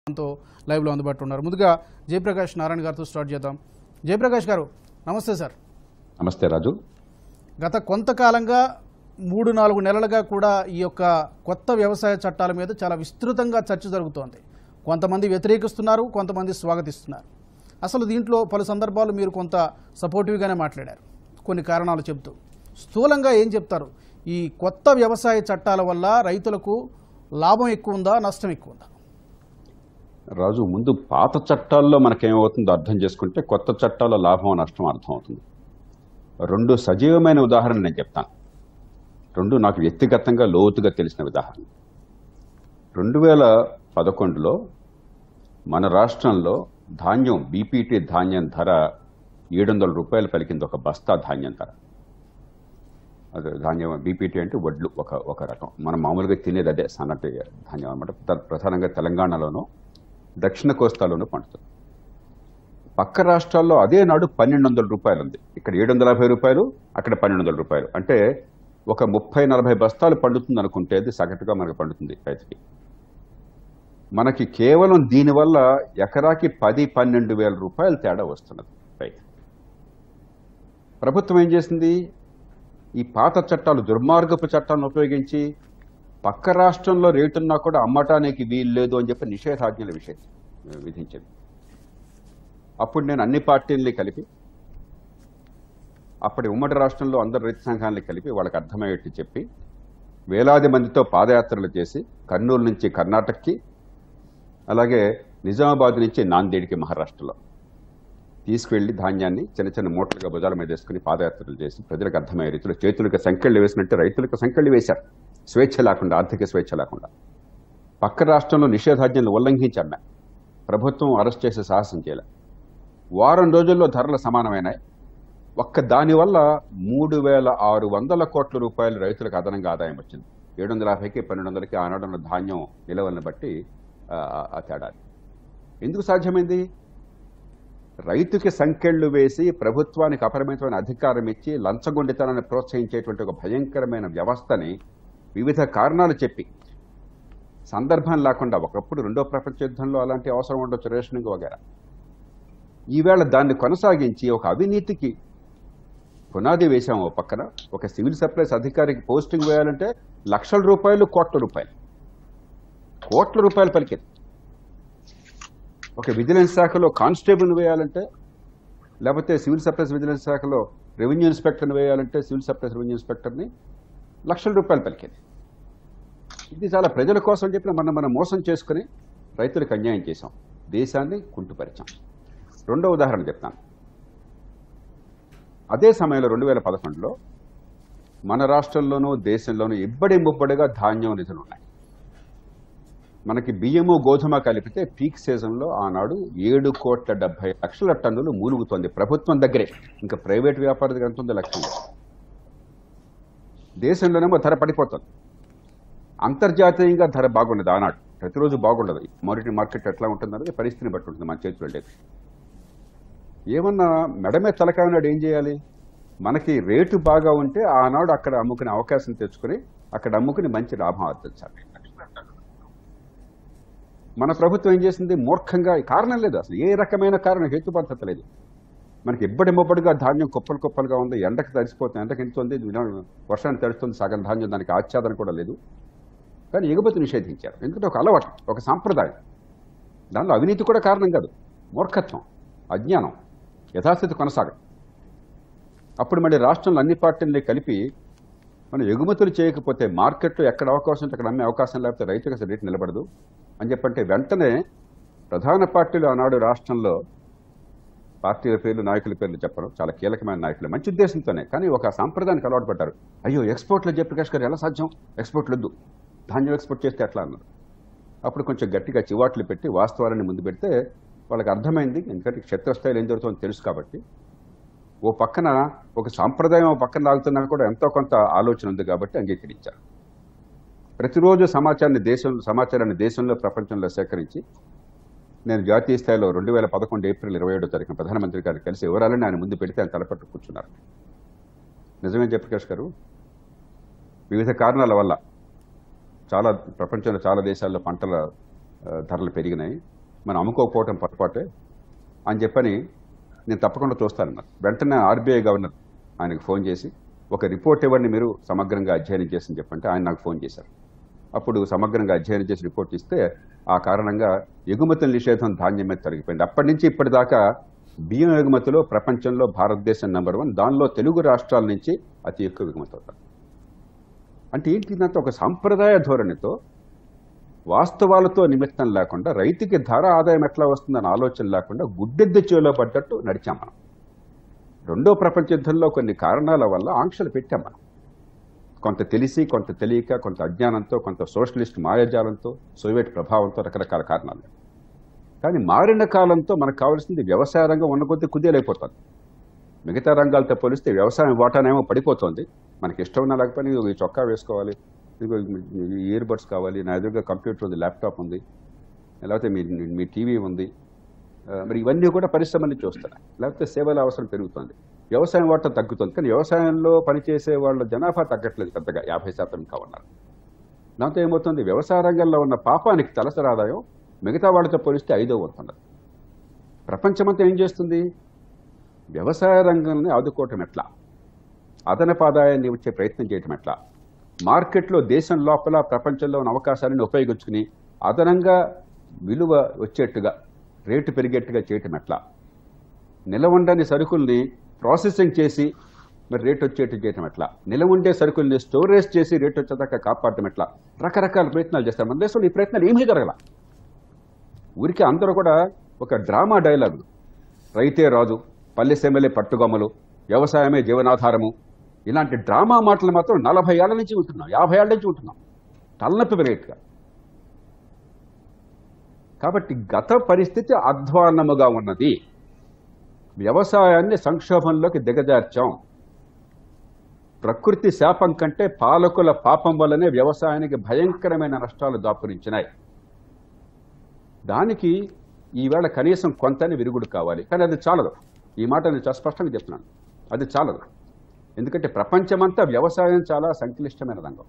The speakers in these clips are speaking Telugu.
తో లైవ్ లో అందుబాటులో ఉన్నారు. ముందుగా జయప్రకాష్ నారాయణ గారితో స్టార్ట్ చేద్దాం. జయప్రకాష్ గారు నమస్తే సార్. నమస్తే రాజు. గత కొంతకాలంగా 3-4 నెలలుగా కూడా ఈ యొక్క కొత్త వ్యవసాయ చట్టాల మీద చాలా విస్తృతంగా చర్చ జరుగుతోంది. కొంతమంది వ్యతిరేకిస్తున్నారు, కొంతమంది స్వాగతిస్తున్నారు. అసలు దీంట్లో పలు సందర్భాలు మీరు కొంత సపోర్టివ్గానే మాట్లాడారు, కొన్ని కారణాలు చెబుతూ. స్థూలంగా ఏం చెప్తారు? ఈ కొత్త వ్యవసాయ చట్టాల వల్ల రైతులకు లాభం ఎక్కువ ఉందా, నష్టం ఎక్కువ ఉందా? రాజు, ముందు పాత చట్టాల్లో మనకేమవుతుందో అర్థం చేసుకుంటే కొత్త చట్టాల లాభం నష్టం అర్థం అవుతుంది. 2 సజీవమైన ఉదాహరణ నేను చెప్తాను. 2 నాకు వ్యక్తిగతంగా లోతుగా తెలిసిన ఉదాహరణ. 2011లో మన రాష్ట్రంలో ధాన్యం, బీపీటీ ధాన్యం ధర 700 రూపాయలు పలికింది, ఒక బస్తా ధాన్యం ధర. అదే ధాన్యం, బీపీటీ అంటే వడ్లు, ఒక రకం. మనం మామూలుగా తినేది అదే సన్నటి ధాన్యం అనమాట. ప్రధానంగా తెలంగాణలోనూ దక్షిణ కోస్తాలోనూ పండుతుంది. పక్క రాష్ట్రాల్లో అదే నాడు 1200 రూపాయలు ఉంది. ఇక్కడ 750 రూపాయలు, అక్కడ 1200 రూపాయలు. అంటే ఒక 30-40 బస్తాలు పండుతుంది అనుకుంటే అది సగటుగా మనకు పండుతుంది రైతుకి. మనకి కేవలం దీనివల్ల ఎకరాకి 10-12 వేల రూపాయలు తేడా వస్తున్నది రైతు. ప్రభుత్వం ఏం చేసింది? ఈ పాత చట్టాలు, దుర్మార్గపు చట్టాలను ఉపయోగించి పక్క రాష్ట్రంలో రేటున్నా కూడా అమ్మటానికి వీలు లేదు అని చెప్పి నిషేధాజ్ఞలు విధించింది. అప్పుడు నేను అన్ని పార్టీల్ని కలిపి, అప్పటి ఉమ్మడి రాష్ట్రంలో అందరు రైతు సంఘాలని కలిపి వాళ్ళకి అర్థమయ్యేట్టు చెప్పి వేలాది మందితో పాదయాత్రలు చేసి కర్నూలు నుంచి కర్ణాటకకి, అలాగే నిజామాబాద్ నుంచి నాందేడ్కి మహారాష్ట్రలో తీసుకువెళ్లి ధాన్యాన్ని చిన్న చిన్న మూటలుగా భుజాల మీద వేసుకుని పాదయాత్రలు చేసి ప్రజలకు అర్థమయ్యే రీతిలో చేతులకు సంకెళ్లు వేసినట్టు రైతులకు సంకెళ్లు వేశారు. స్వేచ్ఛ లేకుండా, ఆర్థిక స్వేచ్ఛ లేకుండా. పక్క రాష్ట్రంలో నిషేధాజ్ఞలు ఉల్లంఘించి అమ్మాయి. ప్రభుత్వం అరెస్ట్ చేసే సాహసం చేయలే. వారం రోజుల్లో ధరలు సమానమైనాయి. ఒక్క దానివల్ల 3600 కోట్ల రూపాయలు రైతులకు అదనంగా ఆదాయం వచ్చింది. 750కి 1200కి ఆనాడున్న ధాన్యం నిలవలను బట్టి ఆ తేడా. ఎందుకు సాధ్యమైంది? రైతుకి సంకెళ్లు వేసి ప్రభుత్వానికి అపరిమితమైన అధికారం ఇచ్చి లంచగొండితనాన్ని ప్రోత్సహించేటువంటి ఒక భయంకరమైన వ్యవస్థని వివిధ కారణాలు చెప్పి, సందర్భం లేకుండా, ఒకప్పుడు 2వ ప్రపంచ యుద్ధంలో అలాంటి అవసరం ఉండొచ్చు, రేషనింగ్ వగేరా, ఈవేళ దాన్ని కొనసాగించి ఒక అవినీతికి పునాది వేశాము. ఓ పక్కన ఒక సివిల్ సప్లైస్ అధికారికి పోస్టింగ్ వేయాలంటే లక్షల రూపాయలు, కోట్ల రూపాయలు పలికేది. ఒక విజిలెన్స్ శాఖలో కానిస్టేబుల్ వేయాలంటే, లేకపోతే సివిల్ సప్లైస్ విజిలెన్స్ శాఖలో రెవెన్యూ ఇన్స్పెక్టర్ని వేయాలంటే సివిల్ సప్లైస్ రెవెన్యూ ఇన్స్పెక్టర్ని లక్షల రూపాయలు పలికేది. ఇది చాలా ప్రజల కోసం చెప్పిన మనం మోసం చేసుకుని రైతులకు అన్యాయం చేశాం, దేశాన్ని కుంటుపరిచాం. 2వ ఉదాహరణ చెప్తాను. అదే సమయంలో 2011లో మన రాష్ట్రంలోనూ దేశంలోనూ ఇబ్బడి ముబ్బడిగా ధాన్యం నిధులు ఉన్నాయి. మనకి బియ్యము గోధుమ కలిపితే పీక్ సీజన్లో ఆనాడు 7,70,00,000 టన్నులు మూలుగుతోంది ప్రభుత్వం దగ్గరే. ఇంకా ప్రైవేట్ వ్యాపారికి ఎంత ఉంది? లక్షలు. దేశంలోనేమో ధర పడిపోతుంది. అంతర్జాతీయంగా ధర బాగుండదు ఆనాడు, ప్రతిరోజు బాగుండదు. కమోడిటీ మార్కెట్ ఎట్లా ఉంటుందనేది పరిస్థితిని బట్టి ఉంటుంది, మన చేతిలో లేదు. ఏమన్నా మెడమే తలకాయనాడు ఏం చేయాలి? మనకి రేటు బాగా ఉంటే ఆనాడు అక్కడ అమ్ముకునే అవకాశం తెచ్చుకుని అక్కడ అమ్ముకుని మంచి లాభం ఆర్జించాలి. మన ప్రభుత్వం ఏం చేసింది? మూర్ఖంగా, కారణం లేదు అసలు, ఏ రకమైన కారణం, హేతుబద్ధత లేదు. మనకి ఇబ్బడి ముబ్బడిగా ధాన్యం కుప్పలుగా ఉంది, ఎండకు తడిసిపోతుంది, ఎండకు ఎంతుంది, వర్షాన్ని తడుస్తుంది, సగం ధాన్యం, దానికి ఆచ్ఛాదన కూడా లేదు. కానీ ఎగుమతి నిషేధించారు. ఎందుకంటే ఒక అలవాటు, ఒక సాంప్రదాయం. దానిలో అవినీతి కూడా కారణం కాదు, మూర్ఖత్వం, అజ్ఞానం, యథాస్థితి కొనసాగం. అప్పుడు మళ్ళీ రాష్ట్రంలో అన్ని పార్టీల్ని కలిపి మనం ఎగుమతులు చేయకపోతే మార్కెట్లో ఎక్కడ అవకాశం ఉంటే అక్కడ అమ్మే అవకాశం లేకపోతే రైతులకు అసలు రేటు నిలబడదు అని చెప్పంటే వెంటనే ప్రధాన పార్టీలు ఆనాడు రాష్ట్రంలో, పార్టీల పేర్లు, నాయకుల పేర్లు చెప్పడం, చాలా కీలకమైన నాయకులు, మంచి ఉద్దేశంతోనే, కానీ ఒక సాంప్రదాయానికి అలవాటు పడ్డారు. అయ్యో ఎక్స్పోర్ట్లో జయప్రకాష్ గారు ఎలా సాధ్యం, ఎక్స్పోర్ట్లు వద్దు, ధాన్యం ఎక్స్పోర్ట్ చేస్తే ఎట్లా అన్నారు. అప్పుడు కొంచెం గట్టిగా చివాట్లు పెట్టి వాస్తవాలని ముందు పెడితే వాళ్ళకి అర్థమైంది. ఎందుకంటే క్షేత్రస్థాయిలో ఏం జరుగుతుందో తెలుసు కాబట్టి. ఓ పక్కన ఒక సాంప్రదాయం ఓ పక్కన లాగుతున్నా కూడా ఎంతో కొంత ఆలోచన ఉంది కాబట్టి అంగీకరించారు. ప్రతిరోజు సమాచారాన్ని దేశంలో, ప్రపంచంలో సేకరించి నేను జాతీయ స్థాయిలో 2011 ఏప్రిల్ 27వ తారీఖున ప్రధానమంత్రి గారు కలిసి వివరాలని ఆయన ముందు పెడితే ఆయన తలపట్టు కూర్చున్నారు. నిజమే జయప్రకాష్ గారు, వివిధ కారణాల వల్ల ప్రపంచంలో చాలా దేశాల్లో పంటల ధరలు పెరిగినాయి. మనం అమ్ముకోకపోవటం పొరపాటే అని చెప్పని నేను తప్పకుండా చూస్తాను. మరి వెంటనే ఆర్బీఐ గవర్నర్ ఆయనకు ఫోన్ చేసి ఒక రిపోర్ట్ ఇవ్వండి మీరు సమగ్రంగా అధ్యయనం చేసి చెప్పంటే ఆయన నాకు ఫోన్ చేశారు. అప్పుడు సమగ్రంగా అధ్యయనం చేసి రిపోర్ట్ ఇస్తే ఆ కారణంగా ఎగుమతుల నిషేధం ధాన్యం మీద తొలగిపోయింది. అప్పటి నుంచి ఇప్పటిదాకా బియ్యం ఎగుమతిలో ప్రపంచంలో భారతదేశం నెంబర్ 1, దానిలో తెలుగు రాష్ట్రాల నుంచి అతి ఎక్కువ ఎగుమతి అవుతారు. అంటే ఏంటిదంటే ఒక సాంప్రదాయ ధోరణితో వాస్తవాలతో నిమిత్తం లేకుండా రైతుకి ధర ఆదాయం ఎట్లా వస్తుందని ఆలోచన లేకుండా గుడ్డెద్దు చేలో పడ్డట్టు నడిచాం మనం. రెండో ప్రపంచ యుద్ధంలో కొన్ని కారణాల వల్ల ఆంక్షలు పెట్టాం మనం. కొంత తెలిసి, కొంత తెలియక, కొంత అజ్ఞానంతో, కొంత సోషలిస్ట్ మాయాజాలంతో, సోవియట్ ప్రభావంతో, రకరకాల కారణాలు. కానీ మారిన కాలంతో మనకు కావాల్సింది వ్యవసాయ రంగం ఉన్న కొద్దీ కుదేలైపోతుంది. మిగతా రంగాలతో పోలిస్తే వ్యవసాయం వాటానేమో పడిపోతుంది. మనకి ఇష్టం ఉన్నా లేకపోయినా ఈ చొక్కా వేసుకోవాలి, ఇయర్ బడ్స్ కావాలి, నా ఎదురుగా కంప్యూటర్ ఉంది, ల్యాప్టాప్ ఉంది, లేకపోతే మీ టీవీ ఉంది. మరి ఇవన్నీ కూడా పరిశ్రమ నుంచి వస్తున్నాయి. లేకపోతే సేవల అవసరం పెరుగుతుంది, వ్యవసాయం వాటా తగ్గుతుంది. కానీ వ్యవసాయంలో పనిచేసే వాళ్ళ జనాభా తగ్గట్లేదు పెద్దగా, 50% ఇంకా ఉన్నారు. దాంతో ఏమవుతుంది, వ్యవసాయ రంగంలో ఉన్న పాపానికి తలసరి ఆదాయం మిగతా వాళ్ళతో పోలిస్తే 5వ వంతు. ప్రపంచమంతా ఏం చేస్తుంది, వ్యవసాయ రంగాన్ని ఆదుకోవటం ఎట్లా, అదనపు ఆదాయాన్ని వచ్చే ప్రయత్నం చేయటం ఎట్లా, మార్కెట్లో దేశం లోపల ప్రపంచంలో ఉన్న అవకాశాలను ఉపయోగించుకుని అదనంగా విలువ వచ్చేట్టుగా, రేటు పెరిగేట్టుగా చేయటం ఎట్లా, నిలవండని సరుకుల్ని ప్రాసెసింగ్ చేసి మరి రేటు వచ్చేట్టు చేయటం ఎట్లా, నిలవ ఉండే సరుకుల్ని స్టోరేజ్ చేసి రేటు వచ్చేదాకా కాపాడటం ఎట్లా, రకరకాల ప్రయత్నాలు చేస్తారు. మన దేశంలో ఈ ప్రయత్నాలు ఏమీ జరగల. ఊరికి అందరూ కూడా ఒక డ్రామా డైలాగులు, రైతే రాజు, పల్లె సెమెలే పట్టుగొమ్మలు, వ్యవసాయమే జీవనాధారము, ఇలాంటి డ్రామా మాటలు మాత్రం 40 ఏళ్ల నుంచి ఉంటున్నాం, 50 ఏళ్ల నుంచి ఉంటున్నాం, తలనొప్పి పెరిగేట్టుగా. కాబట్టి గత పరిస్థితి అధ్వాన్నముగా ఉన్నది. వ్యవసాయాన్ని సంక్షోభంలోకి దిగజార్చాం. ప్రకృతి శాపం కంటే పాలకుల పాపం వల్లనే వ్యవసాయానికి భయంకరమైన నష్టాలు దాపురించినాయి. దానికి ఈవేళ కనీసం కొంతని విరుగుడు కావాలి. కానీ అది చాలదు. ఈ మాట నేను చాలా స్పష్టంగా చెప్తున్నాను, అది చాలదు. ఎందుకంటే ప్రపంచమంతా వ్యవసాయం చాలా సంక్లిష్టమైన రంగం.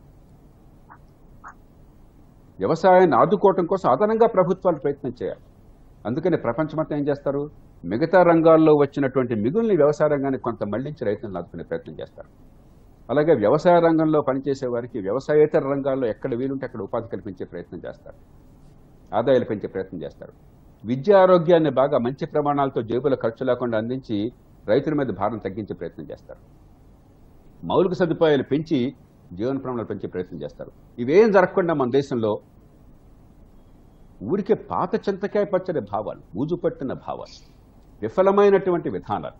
వ్యవసాయాన్ని ఆదుకోవటం కోసం అదనంగా ప్రభుత్వాలు ప్రయత్నం చేయాలి. అందుకని ప్రపంచమంతా ఏం చేస్తారు, మిగతా రంగాల్లో వచ్చినటువంటి మిగుల్ని వ్యవసాయ రంగానికి కొంత మళ్లించి రైతులను ఆదుకునే ప్రయత్నం చేస్తారు. అలాగే వ్యవసాయ రంగంలో పనిచేసే వారికి వ్యవసాయేతర రంగాల్లో ఎక్కడ వీలుంటే అక్కడ ఉపాధి కల్పించే ప్రయత్నం చేస్తారు, ఆదాయాలు పెంచే ప్రయత్నం చేస్తారు. విద్యా ఆరోగ్యాన్ని బాగా మంచి ప్రమాణాలతో జేబుల ఖర్చు లేకుండా అందించి రైతుల మీద భారం తగ్గించే ప్రయత్నం చేస్తారు. మౌలిక సదుపాయాలు పెంచి జీవన ప్రమాణాలు పెంచే ప్రయత్నం చేస్తారు. ఇవేం జరగకుండా మన దేశంలో ఊరికే పాత చింతకాయ పచ్చడి భావాలు, ఊజుపట్టిన భావాలు, విఫలమైనటువంటి విధానాలు,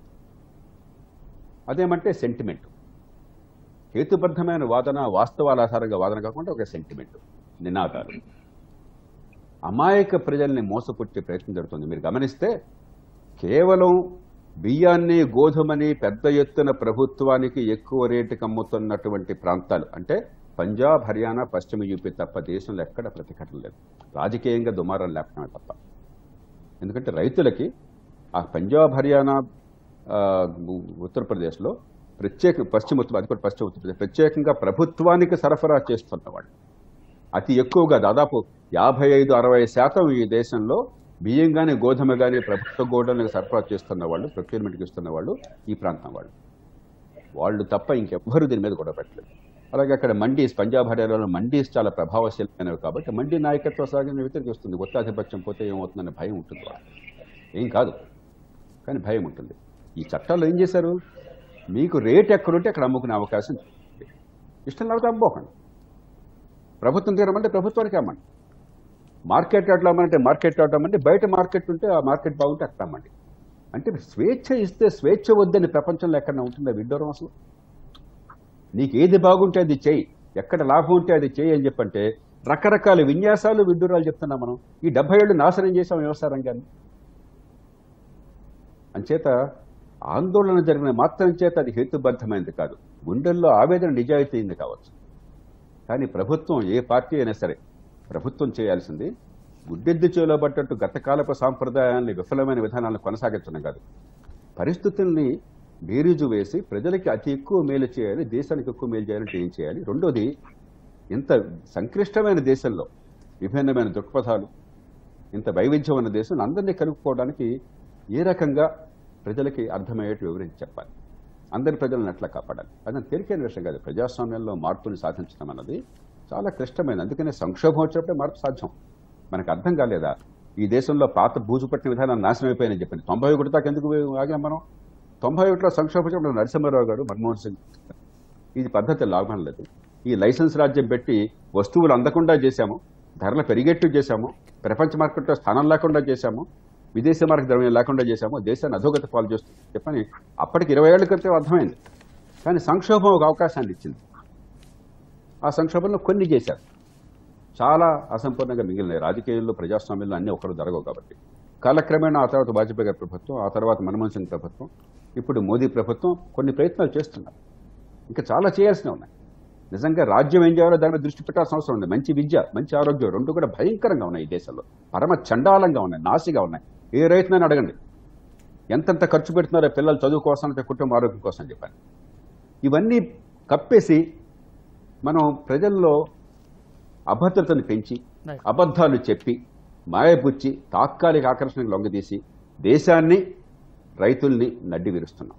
అదేమంటే సెంటిమెంట్, హేతుబద్ధమైన వాదన, వాస్తవాల ఆధారంగా వాదన కాకుండా ఒక సెంటిమెంట్, నినాదాలు, అమాయక ప్రజల్ని మోసపుచ్చే ప్రయత్నం జరుగుతుంది. మీరు గమనిస్తే కేవలం బియ్యాన్ని, గోధుమని పెద్ద ఎత్తున ప్రభుత్వానికి ఎక్కువ రేటుకి అమ్ముతున్నటువంటి ప్రాంతాలు అంటే పంజాబ్, హర్యానా, పశ్చిమ యూపీ తప్ప దేశంలో ఎక్కడ ప్రతిఘటన లేదు. రాజకీయంగా దుమారం లేకపోవడమే తప్ప. ఎందుకంటే రైతులకి ఆ పంజాబ్, హర్యానా, ఉత్తరప్రదేశ్లో పశ్చిమ ఉత్తరప్రదేశ్ ప్రత్యేకంగా ప్రభుత్వానికి సరఫరా చేస్తున్నవాళ్ళు అతి ఎక్కువగా దాదాపు 55-60% ఈ దేశంలో బియ్యం కానీ గోధుమ కానీ ప్రభుత్వ గోడలకు సరఫరా చేస్తున్న వాళ్ళు, ప్రొక్యూర్మెంట్కి ఇస్తున్న వాళ్ళు ఈ ప్రాంతం వాళ్ళు తప్ప ఇంకెవ్వరూ దీని మీద గొడవ పెట్టలేదు. అలాగే అక్కడ మండీస్, పంజాబ్ హర్యానాలో మండీస్ చాలా ప్రభావశీలమైనవి కాబట్టి మండీ నాయకత్వ సాగిన వ్యతిరేకిస్తుంది. ఒత్తాధిపత్యం పోతే ఏమవుతుందనే భయం ఉంటుంది. ఏం కాదు, కానీ భయం ఉంటుంది. ఈ చట్టాలు ఏం చేశారు, మీకు రేట్ ఎక్కడుంటే అక్కడ అమ్ముకునే అవకాశం ఇష్టం లేకపోతే అమ్ముకోకండి. ప్రభుత్వం తీరమంటే ప్రభుత్వానికి అమ్మండి, మార్కెట్ అట్లా అమ్మంటే మార్కెట్ అట్లా అమ్మండి, బయట మార్కెట్ ఉంటే ఆ మార్కెట్ బాగుంటే అట్లా అమ్మండి. అంటే స్వేచ్ఛ ఇస్తే స్వేచ్ఛ వద్దని ప్రపంచంలో ఎక్కడ ఉంటుందా విడ్డూరం? అసలు నీకు ఏది బాగుంటే అది చెయ్యి, ఎక్కడ లాభం ఉంటే అది చెయ్యి అని చెప్పంటే రకరకాల విన్యాసాలు, విడ్డూరాలు చెప్తున్నాం మనం. ఈ 70 ఏళ్ళు నాశనం చేసాం వ్యవసాయ రంగాన్ని. అంచేత ఆందోళన జరిగిన మాత్రం చేత అది హేతుబద్ధమైనది కాదు, గుండెల్లో ఆవేదన నిజాయితీయింది కావచ్చు. కానీ ప్రభుత్వం, ఏ పార్టీ అయినా సరే ప్రభుత్వం చేయాల్సింది గుడ్డెద్దు చేలోబట్టట్టు గతకాలపు సాంప్రదాయాన్ని, విఫలమైన విధానాలను కొనసాగించడం కాదు, పరిస్థితుల్ని బేరీజు వేసి ప్రజలకి అతి ఎక్కువ మేలు చేయాలి, దేశానికి ఎక్కువ మేలు చేయాలంటే ఏం చేయాలి. రెండోది, ఇంత సంక్లిష్టమైన దేశంలో విభిన్నమైన దృక్పథాలు, ఇంత వైవిధ్యం ఉన్న దేశం అందరినీ కలుపుకోవడానికి ఏ రకంగా ప్రజలకి అర్థమయ్యేట్టు వివరించి చెప్పాలి, అందరి ప్రజలను ఎట్లా కాపాడాలి. అది తేలికైన విషయం కాదు. ప్రజాస్వామ్యంలో మార్పుని సాధించడం అన్నది చాలా క్లిష్టమైనది. అందుకనే సంక్షోభం వచ్చినప్పుడే మార్పు సాధ్యం. మనకు అర్థం కాలేదా ఈ దేశంలో పాత బూజు పట్టిన విధానం నాశనం అయిపోయిందని చెప్పింది. 91 దాకా ఎందుకు ఆగాం మనం? 91లో సంక్షోభం వచ్చినప్పుడు నరసింహారావు గారు, మన్మోహన్ సింగ్, ఇది పద్ధతి లాభం లేదు. ఈ లైసెన్స్ రాజ్యం పెట్టి వస్తువులు అందకుండా చేశాము, ధరలు పెరిగేట్టు చేశాము, ప్రపంచ మార్కెట్లో స్థానం లేకుండా చేశాము, విదేశీ మార్కెట్ ద్రవ్యం లేకుండా చేశాము, దేశాన్ని అధోగతి పాలు చేస్తుంది చెప్పని అప్పటికి 20 ఏళ్ల క్రితం అర్థమైంది. కానీ సంక్షోభం ఒక అవకాశాన్ని ఇచ్చింది. ఆ సంక్షోభంలో కొన్ని చేశారు, చాలా అసంపూర్ణంగా మిగిలినాయి. రాజకీయాల్లో ప్రజాస్వామ్యంలో అన్నీ ఒకరు జరగవు కాబట్టి కాలక్రమేణా ఆ తర్వాత వాజ్పేయి గారి ప్రభుత్వం, ఆ తర్వాత మన్మోహన్ సింగ్ ప్రభుత్వం, ఇప్పుడు మోదీ ప్రభుత్వం కొన్ని ప్రయత్నాలు చేస్తున్నారు. ఇంకా చాలా చేయాల్సినవి ఉన్నాయి. నిజంగా రాజ్యం ఏం చేయాలో దాని మీద దృష్టి పెట్టాల్సిన అవసరం ఉంది. మంచి విద్య, మంచి ఆరోగ్యం రెండు కూడా భయంకరంగా ఉన్నాయి ఈ దేశంలో, పరమ చండాలంగా ఉన్నాయి, నాసిగా ఉన్నాయి. ఏ రైతునని అడగండి ఎంతెంత ఖర్చు పెడుతున్నారో పిల్లలు చదువు కోసం, కుటుంబ ఆరోగ్యం కోసం అని చెప్పాను. ఇవన్నీ కప్పేసి మనం ప్రజల్లో అభద్రతను పెంచి అబద్ధాలు చెప్పి మాయపుచ్చి తాత్కాలిక ఆకర్షణకు లొంగదీసి దేశాన్ని, రైతుల్ని నడ్డి విరుస్తున్నాం.